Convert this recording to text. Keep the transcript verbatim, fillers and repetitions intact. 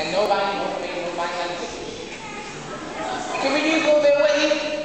And nobody, nobody, nobody likes it. Can we use a little bit, Whitney?